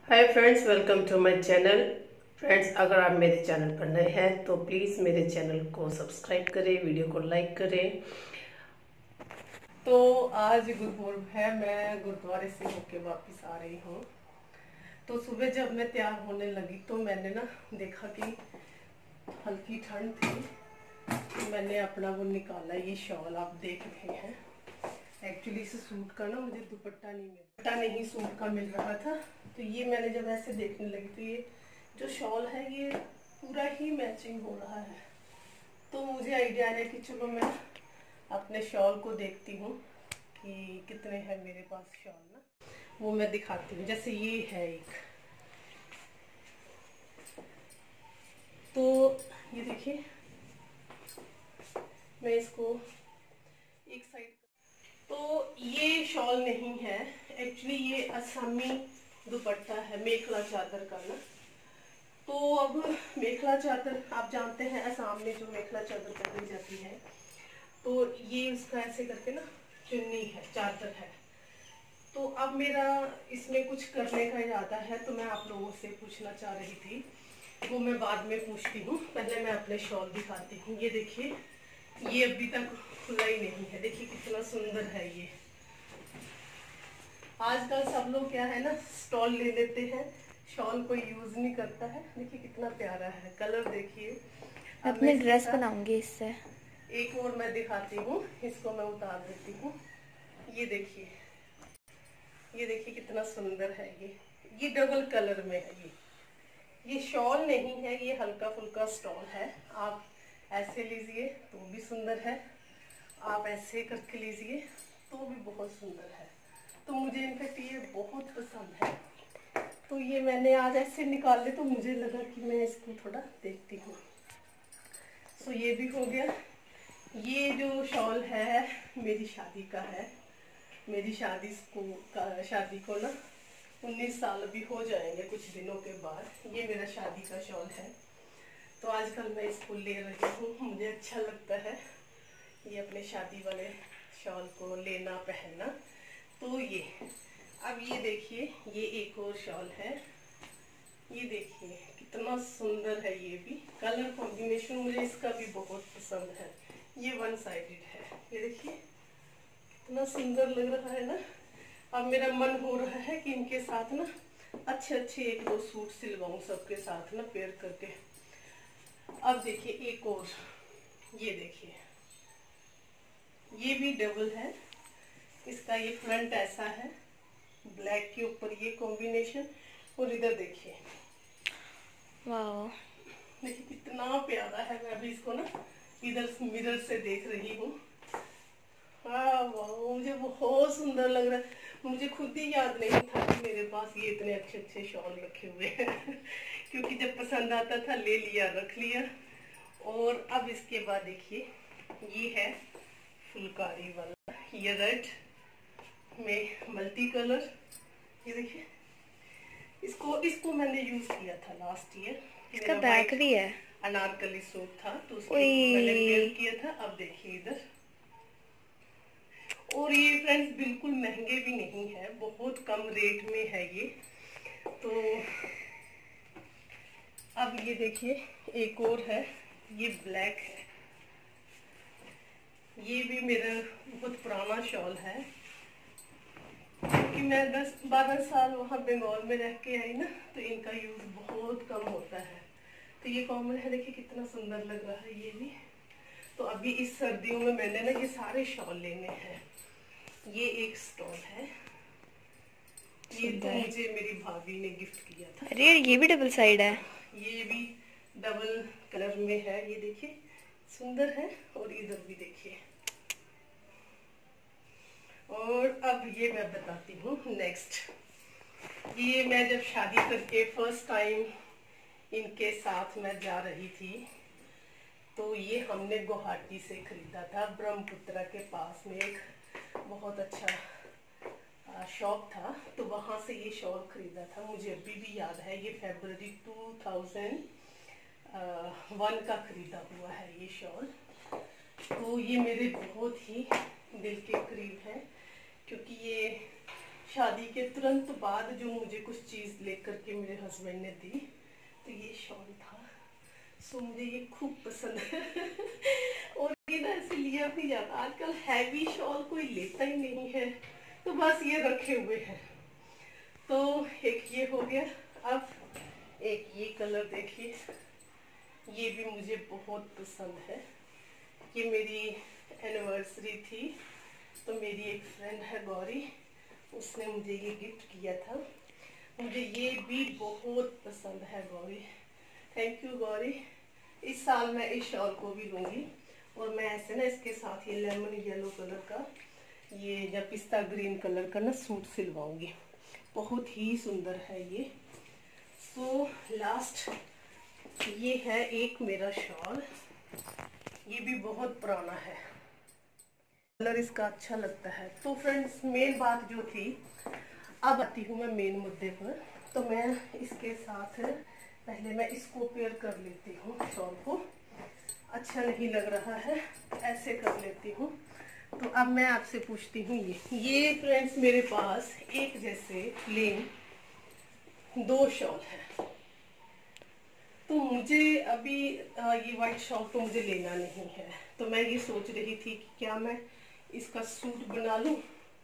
Hi friends, welcome to my channel. Friends, अगर आप मेरे चैनल पर नए हैं तो प्लीज़ मेरे चैनल को सब्सक्राइब करें, वीडियो को लाइक करें। तो आज गुरुपुरब है, मैं गुरुद्वारे से होके वापस आ रही हूँ। तो सुबह जब मैं तैयार होने लगी तो मैंने ना देखा कि हल्की ठंड थी, तो मैंने अपना वो निकाला। ये शॉल आप देख रहे हैं। एक्चुअली इस सूट का ना मुझे दुपट्टा नहीं सूट का मिल रहा था, तो ये मैंने जब ऐसे देखने लगी तो ये जो शॉल है ये पूरा ही मैचिंग हो रहा है। तो मुझे आइडिया आया कि चलो मैं अपने शॉल को देखती हूँ कि कितने हैं मेरे पास शॉल ना, वो मैं दिखाती हूँ। जैसे ये है एक, तो ये देखिए, मैं इसको एक साइड, तो ये शॉल नहीं है, एक्चुअली ये असमी दुपट्टा है, मेखला चादर का ना। तो अब मेखला चादर आप जानते हैं, असम में जो मेखला चादर पहनी जाती है, तो ये उसका ऐसे करके ना चुन्नी है, चादर है। तो अब मेरा इसमें कुछ करने का इरादा है, तो मैं आप लोगों से पूछना चाह रही थी, वो मैं बाद में पूछती हूँ। पहले मैं अपने शॉल दिखाती हूँ। ये देखिए, ये अभी तक खुला ही नहीं है। देखिए कितना सुंदर है ये। आजकल सब लोग क्या है ना, स्टॉल ले लेते हैं, शॉल कोई यूज नहीं करता है। देखिए कितना प्यारा है, कलर देखिए। अब मैं अपनी ड्रेस बनाऊंगी इससे। एक और मैं दिखाती हूँ, इसको मैं उतार देती हूँ। ये देखिए, ये देखिए कितना सुंदर है ये डबल कलर में है। ये शॉल नहीं है, ये हल्का फुल्का स्टॉल है। आप ऐसे लीजिए तो भी सुंदर है, आप ऐसे करके लीजिए तो भी बहुत सुंदर है। तो मुझे इनफैक्ट ये बहुत पसंद है। तो ये मैंने आज ऐसे निकाले, तो मुझे लगा कि मैं इसको थोड़ा देखती हूँ। सो ये भी हो गया। ये जो शॉल है मेरी शादी का है। मेरी शादी को ना 19 साल भी हो जाएंगे कुछ दिनों के बाद। ये मेरा शादी का शॉल है, तो आजकल मैं इसको ले रही हूँ। मुझे अच्छा लगता है ये अपने शादी वाले शॉल को लेना, पहनना। तो ये अब ये देखिए, ये एक और शॉल है। ये देखिए कितना सुंदर है, ये भी कलर कॉम्बिनेशन मुझे इसका भी बहुत पसंद है। ये वन साइडेड है, ये देखिए कितना सुंदर लग रहा है ना। अब मेरा मन हो रहा है कि इनके साथ ना अच्छे अच्छे एक दो सूट सिलवाऊं सबके साथ ना पेयर करके। अब देखिए एक और, ये देखिए, ये भी डबल है। इसका ये फ्रंट ऐसा है, ब्लैक के ऊपर ये कॉम्बिनेशन, और इधर देखिए, वाह, देखिए कितना प्यारा है। मैं अभी इसको ना इधर मिरर से देख रही हूँ। हाँ वाह, मुझे बहुत सुंदर लग रहा है। मुझे खुद ही याद नहीं था कि मेरे पास ये इतने अच्छे अच्छे शॉल रखे हुए हैं क्योंकि जब पसंद आता था ले लिया, रख लिया। और अब इसके बाद देखिए, ये है फुलकारी वाला, ये रेड में मल्टी कलर। ये देखिए, इसको इसको मैंने यूज किया था लास्ट ईयर। इसका मेरा बैक वाइट भी है। अनारकली सूट था, तो उसके ऊपर मैंने ओए, पेयर किया था। अब देखिए इधर, और ये फ्रेंड्स बिल्कुल महंगे भी नहीं है, बहुत कम रेट में है ये। तो अब ये देखिए एक और है, ये ब्लैक है। ये भी मेरा बहुत पुराना शॉल है, क्योंकि मैं 10-12 साल वहाँ बंगाल में रह के आई ना, तो इनका यूज बहुत कम होता है। तो ये कॉमन है, देखिए कितना सुंदर लग रहा है ये भी। तो अभी इस सर्दियों में मैंने ना ये सारे शॉल लेने हैं। ये एक स्टॉल है, ये तो सुंदर। मुझे मेरी भाभी ने गिफ्ट किया था। अरे यार, ये भी डबल साइड है। ये भी डबल कलर में है, ये देखिए सुंदर है। और इधर भी देखिए। और अब ये मैं बताती हूँ नेक्स्ट। ये मैं जब शादी करके फर्स्ट टाइम इनके साथ मैं जा रही थी, तो ये हमने गुवाहाटी से खरीदा था। ब्रह्मपुत्रा के पास में एक बहुत अच्छा शॉप था, तो वहाँ से ये शॉल खरीदा था। मुझे अभी भी याद है, ये फरवरी 2001 का खरीदा हुआ है ये शॉल। तो ये मेरे बहुत ही दिल के करीब है, क्योंकि ये शादी के तुरंत बाद जो मुझे कुछ चीज़ लेकर के मेरे हस्बैंड ने दी, तो ये शॉल था। सो मुझे ये खूब पसंद है और ये ना ऐसे लिया भी जाता, आजकल हैवी शॉल कोई लेता ही नहीं है, तो बस ये रखे हुए हैं। तो एक ये हो गया। अब एक ये कलर देखिए, ये भी मुझे बहुत पसंद है। ये मेरी एनिवर्सरी थी, तो मेरी एक फ्रेंड है गौरी, उसने मुझे ये गिफ्ट किया था। मुझे ये भी बहुत पसंद है गौरी, थैंक यू गौरी। इस साल मैं इस शॉल को भी लूँगी, और मैं ऐसे ना इसके साथ ये लेमन येलो कलर का ये या पिस्ता ग्रीन कलर का ना सूट सिलवाऊंगी, बहुत ही सुंदर है ये। सो लास्ट ये है एक मेरा शॉल, ये भी बहुत पुराना है, कलर इसका अच्छा लगता है। तो फ्रेंड्स मेन बात जो थी, अब आती हूँ मैं मेन मुद्दे पर। तो मैं इसके साथ पहले मैं इसको पेयर कर लेती हूँ, शॉल को अच्छा नहीं लग रहा है, ऐसे कर लेती हूँ। तो अब मैं आपसे पूछती हूँ, ये फ्रेंड्स मेरे पास एक जैसे प्लेन 2 शॉल है। तो मुझे अभी ये वाइट शॉल तो मुझे लेना नहीं है, तो मैं ये सोच रही थी कि क्या मैं इसका सूट बना लूं,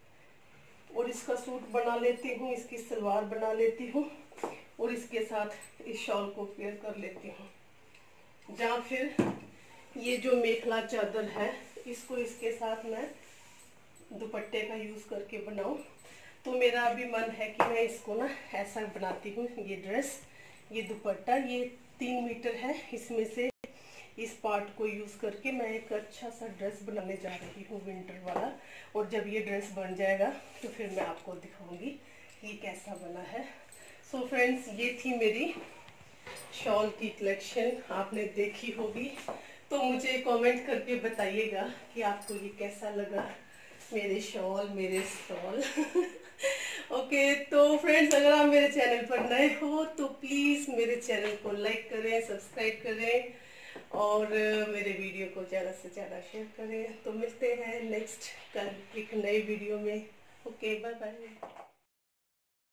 और इसका सूट बना लेती हूँ, इसकी सलवार बना लेती हूँ, और इसके साथ इस शॉल को पेयर कर लेती हूँ। या फिर ये जो मेखला चादर है, इसको इसके साथ मैं दुपट्टे का यूज़ करके बनाऊँ। तो मेरा अभी मन है कि मैं इसको ना ऐसा बनाती हूँ, ये ड्रेस, ये दुपट्टा, ये 3 मीटर है, इसमें से इस पार्ट को यूज़ करके मैं एक अच्छा सा ड्रेस बनाने जा रही हूँ, विंटर वाला। और जब ये ड्रेस बन जाएगा तो फिर मैं आपको दिखाऊंगी ये कैसा बना है। सो फ्रेंड्स ये थी मेरी शॉल की कलेक्शन, आपने देखी होगी, तो मुझे कमेंट करके बताइएगा कि आपको ये कैसा लगा, मेरे शॉल, मेरे स्टॉल ओके। तो फ्रेंड्स अगर आप मेरे चैनल पर नए हो तो प्लीज़ मेरे चैनल को लाइक करें, सब्सक्राइब करें, और मेरे वीडियो को ज़्यादा से ज़्यादा शेयर करें। तो मिलते हैं नेक्स्ट कल एक नए वीडियो में। Okay bye bye.